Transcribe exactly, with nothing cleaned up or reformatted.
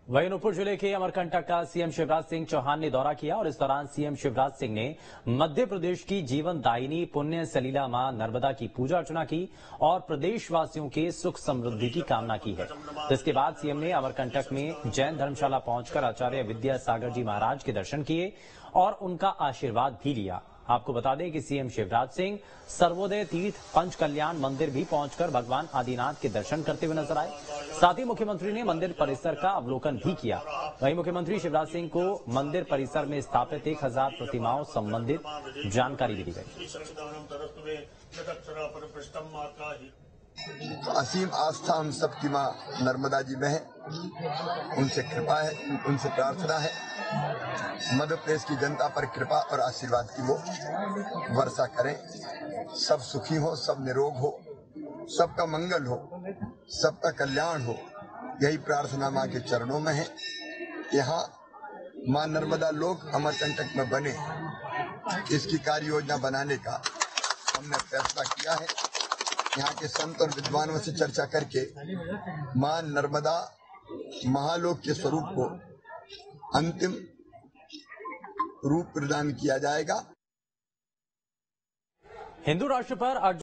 वहीं अनूपपुर जिले के अमरकंटक का सीएम शिवराज सिंह चौहान ने दौरा किया और इस दौरान सीएम शिवराज सिंह ने मध्य प्रदेश की जीवन दायिनी पुण्य सलीला मां नर्मदा की पूजा अर्चना की और प्रदेशवासियों के सुख समृद्धि की कामना की है। इसके बाद सीएम ने अमरकंटक में जैन धर्मशाला पहुंचकर आचार्य विद्यासागर जी महाराज के दर्शन किए और उनका आशीर्वाद भी लिया। आपको बता दें कि सीएम शिवराज सिंह सर्वोदय तीर्थ पंच कल्याण मंदिर भी पहुंचकर भगवान आदिनाथ के दर्शन करते हुए नजर आए। साथ ही मुख्यमंत्री ने मंदिर परिसर का अवलोकन भी किया। वहीं मुख्यमंत्री शिवराज सिंह को मंदिर परिसर में स्थापित एक हजार प्रतिमाओं संबंधित जानकारी भी दी गई। तो असीम आस्था हम सबकी मां नर्मदा जी में है, उनसे कृपा है, उनसे प्रार्थना है मध्य प्रदेश की जनता पर कृपा और आशीर्वाद की वो वर्षा करें। सब सुखी हो, सब निरोग हो, सबका मंगल हो, सबका कल्याण हो, यही प्रार्थना मां के चरणों में है। यहाँ मां नर्मदा लोक अमरकंटक में बने, इसकी कार्य योजना बनाने का हमने फैसला किया है। यहाँ के संत और विद्वानों से चर्चा करके मां नर्मदा महालोक के स्वरूप को अंतिम रूप प्रदान किया जाएगा। हिंदू राष्ट्र पर